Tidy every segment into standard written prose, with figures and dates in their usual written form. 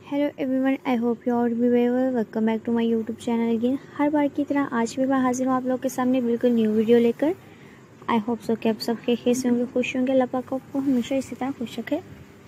Hello everyone, I hope you all be very well. Welcome back to my YouTube channel again. हर बार की तरह आज भी मैं हाजिर हूँ आप लोग के सामने बिल्कुल न्यू वीडियो लेकर। आई होप सो कि आप सब खैरियत से होंगे, खुश होंगे। अल्लाह पाक आपको हमेशा इसी तरह खुश रखे।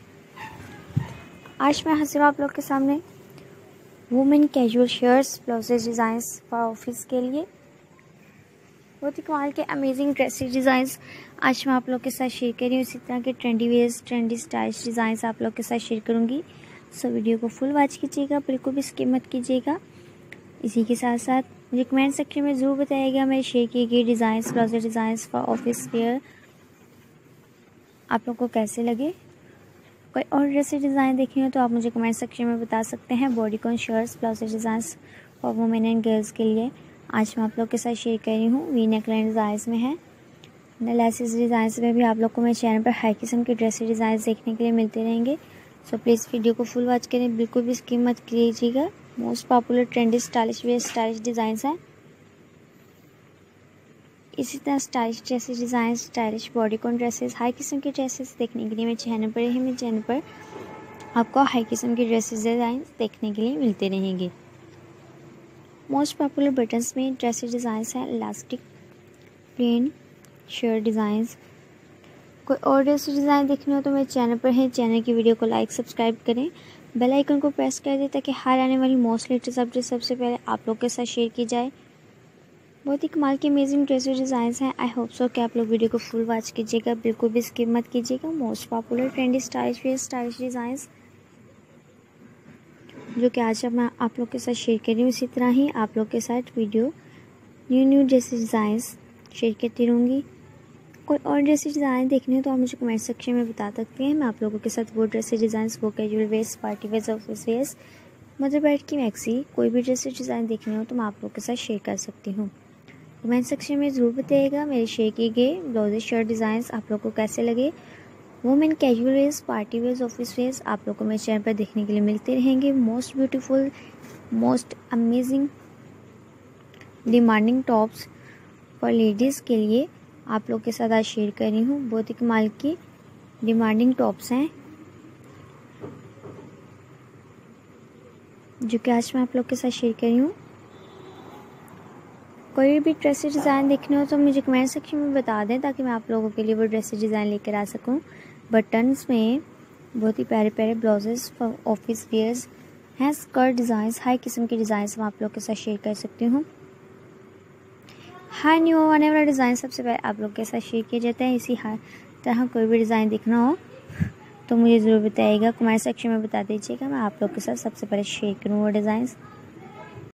आज मैं हाजिर हूँ आप लोग के सामने women casual shirts blouses designs for office के लिए। बहुत ही कमाल के अमेजिंग ड्रेसेस डिज़ाइंस आज मैं आप लोग के साथ शेयर कर रही हूँ। इसी तरह के trendy wears, trendy stylish designs आप लोग के साथ शेयर करूँगी। सो वीडियो को फुल वॉच कीजिएगा, बिल्कुल भी स्किप मत कीजिएगा। इसी के साथ साथ मुझे कमेंट सेक्शन में ज़रूर बताइएगा मेरे शेयर किए गए designs, blouse designs for office wear आप लोग को कैसे लगे। कोई और ड्रेसेस डिज़ाइन देखनी हो तो आप मुझे कमेंट सेक्शन में बता सकते हैं। Bodycon shirts, blouse designs for women and girls के लिए आज मैं आप लोग के साथ शेयर कर रही हूँ। वी नेकलाइन डिज़ाइंस में है, लेसेस डिज़ाइंस में भी आप लोग को मेरे चैनल पर हर किस्म के ड्रेसेस डिज़ाइंस देखने के लिए मिलते रहेंगे। सो प्लीज़ वीडियो को फुल वॉच करें, बिल्कुल भी स्किप मत कीजिएगा। Most popular trendy stylish wear stylish designs हैं। इसी तरह stylish dresses design, stylish bodycon dresses, हर किस्म के ड्रेसेस देखने के लिए मेरे चैनल पर मेरे चैनल पर आपको हर किस्म के ड्रेसेस डिज़ाइन देखने के लिए मिलते रहेंगे। मोस्ट पॉपुलर बटन्स में ड्रेसेस डिज़ाइंस हैं इलास्टिक, प्लेन शर्ट डिज़ाइंस। कोई और ड्रेसेस डिज़ाइन देखनी हो तो मेरे चैनल पर है, चैनल की वीडियो को लाइक सब्सक्राइब करें, बेल आइकन को प्रेस कर दें ताकि हर आने वाली मोस्ट लेटेस्ट अपडेट सबसे पहले आप लोग के साथ शेयर की जाए। बहुत ही कमाल के अमेजिंग ड्रेसेस डिज़ाइंस हैं। आई होप सो कि आप लोग वीडियो को फुल वॉच कीजिएगा, बिल्कुल भी स्किप मत कीजिएगा। Most popular trendy stylish wear stylish designs जो कि आज मैं आप लोग के साथ शेयर कर रही हूँ। इसी तरह ही आप लोग के साथ video new dresses designs share करती रहूँगी। कोई और ड्रेसेस डिज़ाइन देखनी हो तो आप मुझे कमेंट सेक्शन में बता सकते हैं। मैं आप लोगों के साथ वो ड्रेसेस डिज़ाइंस, वो casual wears, party wears, office wears, mother बैड की मैक्सी, कोई भी ड्रेसेस डिज़ाइन देखनी हो तो मैं आप लोगों के साथ शेयर कर सकती हूँ। कमेंट सेक्शन में ज़रूर बताइएगा मेरे शेयर किए गए ब्लाउज शर्ट डिज़ाइंस आप लोग को कैसे लगे। Women casual wears, party wears, office wears आप लोग को मेरे चैनल पर देखने के लिए मिलते रहेंगे। Most beautiful, most amazing demanding tops for ladies के लिए आप लोग के साथ आज शेयर कर रही हूँ। बहुत ही कमाल की डिमांडिंग टॉप्स हैं जो कि आज मैं आप लोग के साथ शेयर कर रही हूँ। कोई भी ड्रेसेस डिज़ाइन देखने हो तो मुझे कमेंट सेक्शन में बता दें ताकि मैं आप लोगों के लिए वो ड्रेसेस डिज़ाइन लेकर आ सकूँ। बटन्स में बहुत ही प्यारे प्यारे ब्लाउजेस फॉर ऑफिस वेयर्स हैं, स्कर्ट डिज़ाइंस, हर किस्म के डिज़ाइंस मैं आप लोग के साथ शेयर कर सकती हूँ। हर न्यू आने वाला डिज़ाइन सबसे पहले आप लोग के साथ शेयर किया जाता है। इसी हर तरह कोई भी डिज़ाइन देखना हो तो मुझे ज़रूर बताइएगा, कमेंट सेक्शन में बता दीजिएगा, मैं आप लोग के साथ सबसे पहले शेयर करूँ वो डिज़ाइंस।